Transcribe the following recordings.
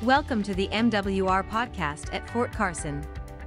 Welcome to the MWR podcast at Fort Carson.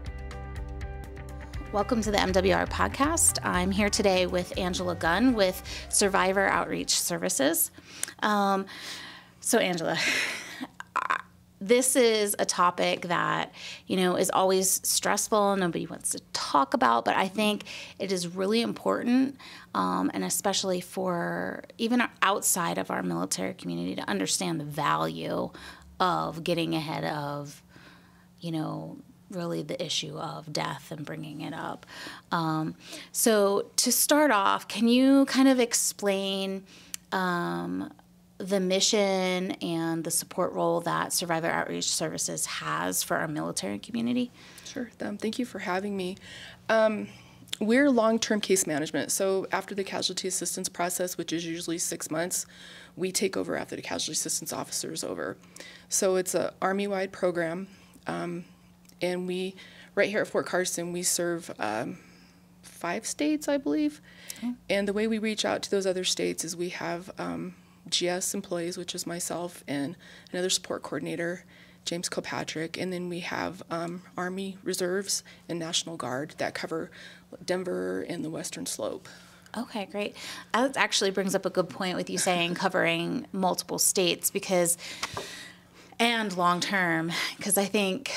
Welcome to the MWR podcast. I'm here today with Angela Gunn with Survivor Outreach Services. So Angela, this is a topic that, is always stressful. Nobody wants to talk about, but I think it is really important, and especially for even outside of our military community to understand the value of getting ahead of, really the issue of death and bringing it up. So to start off, can you kind of explain the mission and the support role that Survivor Outreach Services has for our military community? Sure. Thank you for having me. We're long-term case management. So after the casualty assistance process, which is usually 6 months, we take over after the casualty assistance officer is over. So it's an Army-wide program. And we, right here at Fort Carson, we serve 5 states, I believe. Okay. And the way we reach out to those other states is we have GS employees, which is myself and another support coordinator, James Kilpatrick, and then we have Army Reserves and National Guard that cover Denver and the Western Slope. Okay, great. That actually brings up a good point with you saying covering multiple states and long term, because I think,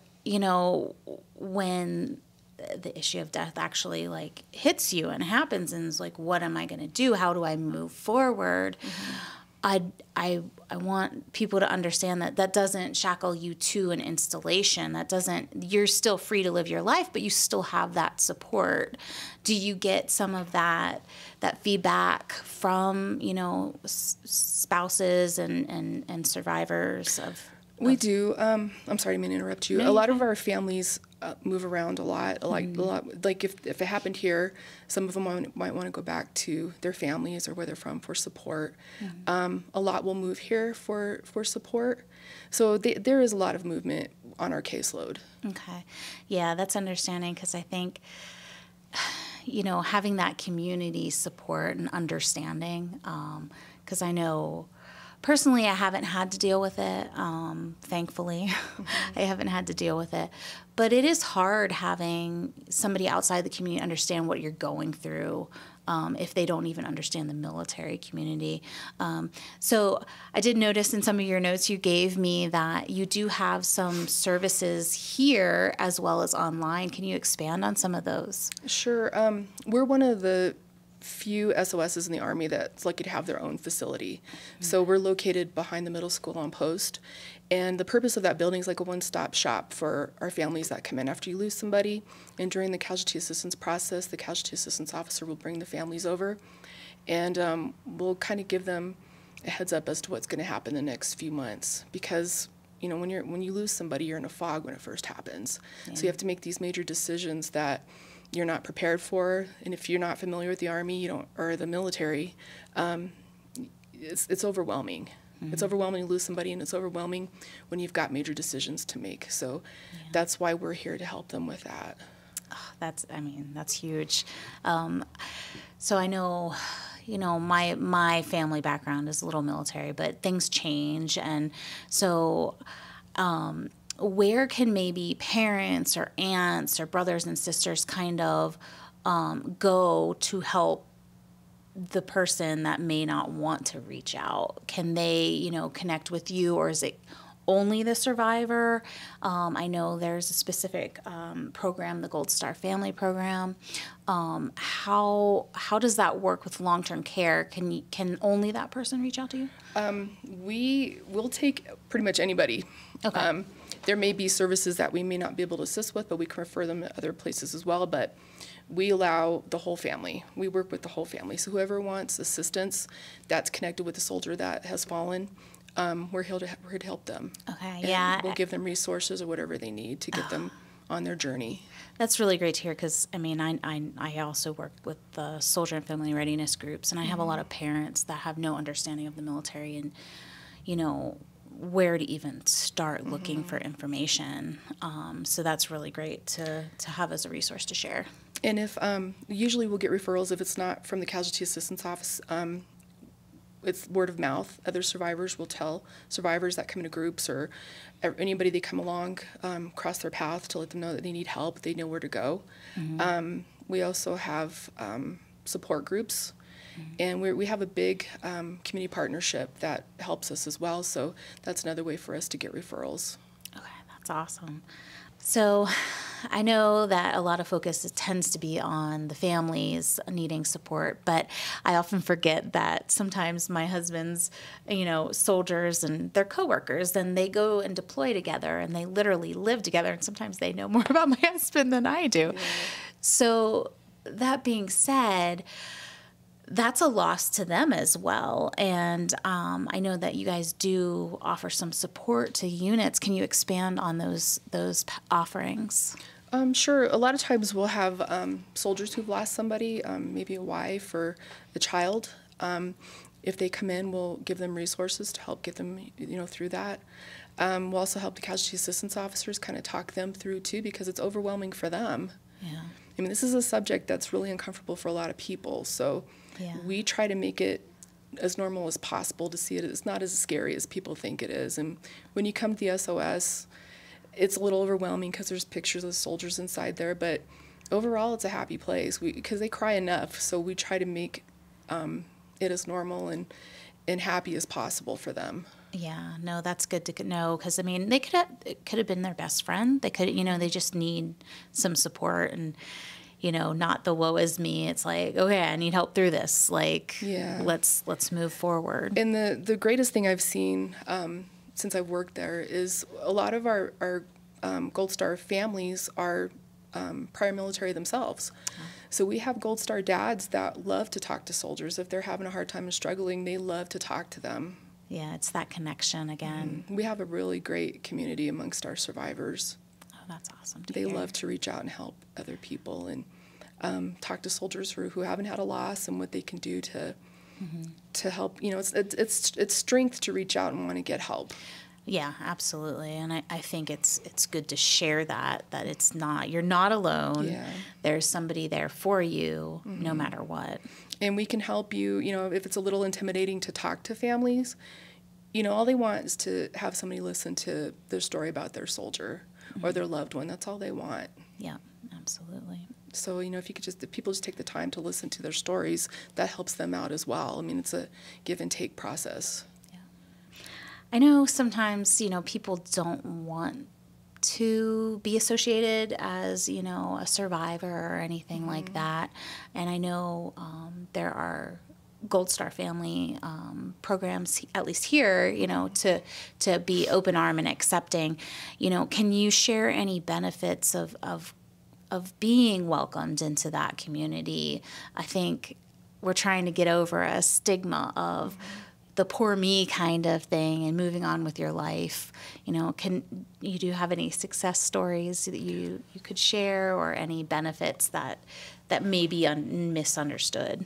when the issue of death actually hits you and happens and is what am I going to do? How do I move forward? Mm-hmm. I want people to understand that doesn't shackle you to an installation. You're still free to live your life, but you still have that support. Do you get some of that feedback from, spouses and survivors of? We do. I'm sorry, I didn't mean to interrupt you. No, a lot of our families move around a lot. Like if it happened here, some of them might want to go back to their families or where they're from for support. Mm-hmm. A lot will move here for support. So there is a lot of movement on our caseload. Okay. Yeah, that's understanding, because I think, having that community support and understanding, because I know personally, I haven't had to deal with it, thankfully. Mm-hmm. I haven't had to deal with it. But it is hard having somebody outside the community understand what you're going through if they don't even understand the military community. So I did notice in some of your notes you gave me that you do have some services here as well as online. Can you expand on some of those? Sure. We're one of the few SOSs in the Army that's lucky to have their own facility. Mm-hmm. So we're located behind the middle school on post. And the purpose of that building is like a one-stop shop for our families that come in after you lose somebody. And during the casualty assistance process, the casualty assistance officer will bring the families over. And we'll kind of give them a heads up as to what's going to happen the next few months. Because when you lose somebody, you're in a fog when it first happens. Yeah. So you have to make these major decisions that you're not prepared for, and if you're not familiar with the Army, or the military, it's overwhelming. Mm-hmm. It's overwhelming to lose somebody, and it's overwhelming when you've got major decisions to make. So that's why we're here to help them with that. Oh, that's huge. So I know, my family background is a little military, but things change, and so. Where can maybe parents or aunts or brothers and sisters kind of go to help the person that may not want to reach out? Can they, connect with you, or is it only the survivor? I know there's a specific program, the Gold Star Family Program. How does that work with long-term care? Can only that person reach out to you? We will take pretty much anybody. Okay. There may be services that we may not be able to assist with, but we can refer them to other places as well. But we allow the whole family. We work with the whole family. So whoever wants assistance that's connected with the soldier that has fallen, we're here to help them. Okay, and we'll give them resources or whatever they need to get them on their journey. That's really great to hear, because I also work with the soldier and family readiness groups, and I have a lot of parents that have no understanding of the military and where to even start looking for information. So that's really great to have as a resource to share. And if usually we'll get referrals if it's not from the Casualty Assistance Office. it's word of mouth. Other survivors will tell survivors that come into groups, or anybody they come along cross their path, to let them know that they need help, they know where to go. We also have support groups, and we have a big community partnership that helps us as well, so that's another way for us to get referrals. Okay, that's awesome. So I know that a lot of focus tends to be on the families needing support, but I often forget that sometimes my husband's, soldiers and their coworkers, and they go and deploy together and they literally live together, and sometimes they know more about my husband than I do. Yeah. So that being said, that's a loss to them as well. And I know that you guys do offer some support to units. Can you expand on those offerings? Sure. A lot of times we'll have soldiers who've lost somebody, maybe a wife or a child. If they come in, we'll give them resources to help get them, through that. We'll also help the casualty assistance officers kind of talk them through too, because it's overwhelming for them. Yeah. I mean, this is a subject that's really uncomfortable for a lot of people. So we try to make it as normal as possible, to see it as not as scary as people think it is. And when you come to the SOS, it's a little overwhelming because there's pictures of soldiers inside there, but overall it's a happy place because they cry enough. So we try to make it as normal and happy as possible for them. Yeah, no, that's good to know, because it could have been their best friend. They could, they just need some support, and not the woe is me. It's like, okay, I need help through this. Like, let's move forward. And the greatest thing I've seen since I've worked there is a lot of our Gold Star families are prior military themselves. Oh. So we have Gold Star dads that love to talk to soldiers. If they're having a hard time and struggling, they love to talk to them. Yeah, it's that connection again. We have a really great community amongst our survivors. Oh, that's awesome to hear. They love to reach out and help other people, and talk to soldiers who haven't had a loss, and what they can do to help. It's strength to reach out and want to get help. Yeah, absolutely. And I think it's good to share that it's not, you're not alone. Yeah. There's somebody there for you no matter what. And we can help you, if it's a little intimidating to talk to families, all they want is to have somebody listen to their story about their soldier or their loved one. That's all they want. Yeah, absolutely. So, if people just take the time to listen to their stories, that helps them out as well. I mean, it's a give and take process. I know sometimes, people don't want to be associated as, a survivor or anything like that. And I know there are Gold Star family programs, at least here, to be open arm and accepting. Can you share any benefits of being welcomed into that community? I think we're trying to get over a stigma of the poor me kind of thing and moving on with your life. Do you have any success stories that you could share, or any benefits that may be misunderstood?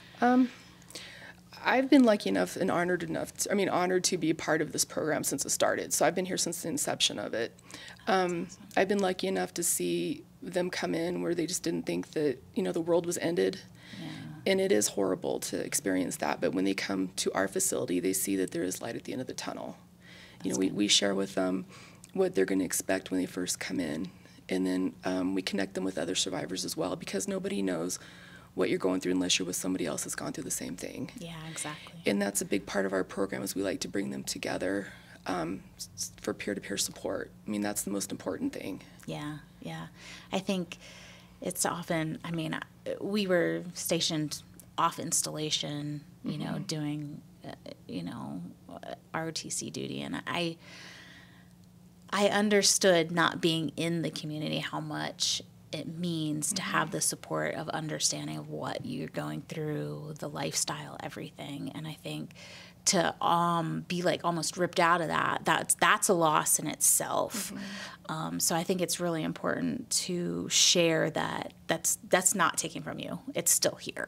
I've been lucky enough and honored to be a part of this program since it started. So I've been here since the inception of it. I've been lucky enough to see them come in where they just didn't think that, the world was ended. Yeah. And it is horrible to experience that. But when they come to our facility, they see that there is light at the end of the tunnel. We share with them what they're going to expect when they first come in. And then we connect them with other survivors as well, because nobody knows what you're going through unless you're with somebody else that's gone through the same thing. Yeah, exactly. And that's a big part of our program, is we like to bring them together for peer-to-peer support. I mean, that's the most important thing. Yeah. I think it's often, we were stationed off installation, doing, ROTC duty, and I understood, not being in the community, how much it means to have the support of understanding of what you're going through, the lifestyle, everything. And I think to be like almost ripped out of that's a loss in itself. So I think it's really important to share that's not taken from you. It's still here.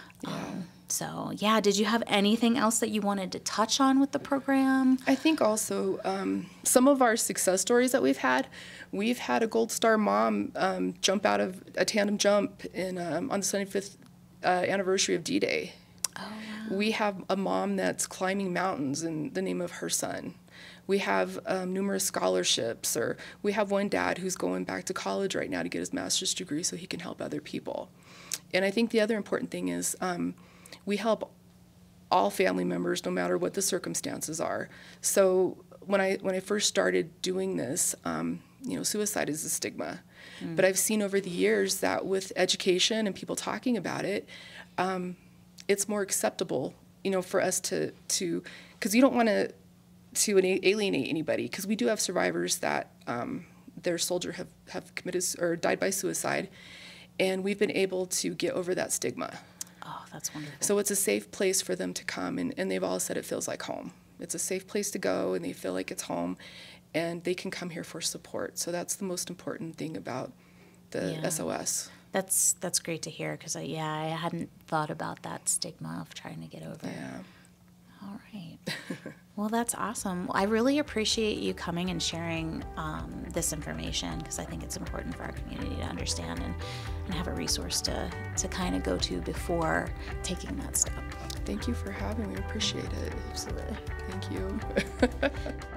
Yeah. Did you have anything else that you wanted to touch on with the program? I think also some of our success stories that we've had a Gold Star mom jump out of a tandem jump on the 75th anniversary of D-Day. We have a mom that's climbing mountains in the name of her son. We have numerous scholarships, or we have one dad who's going back to college right now to get his master's degree so he can help other people. And I think the other important thing is we help all family members, no matter what the circumstances are. So when I first started doing this, suicide is a stigma. But I've seen over the years that with education and people talking about it, it's more acceptable, for us to because you don't want to alienate anybody, because we do have survivors that their soldier have committed or died by suicide, and we've been able to get over that stigma. Oh, that's wonderful. So it's a safe place for them to come, and they've all said it feels like home. It's a safe place to go, and they feel like it's home, and they can come here for support. So that's the most important thing about the SOS. That's great to hear, because I hadn't thought about that stigma of trying to get over. Yeah. All right. Well, that's awesome. I really appreciate you coming and sharing this information, because I think it's important for our community to understand and have a resource to kind of go to before taking that step. Thank you for having me. I appreciate it. Absolutely. Thank you.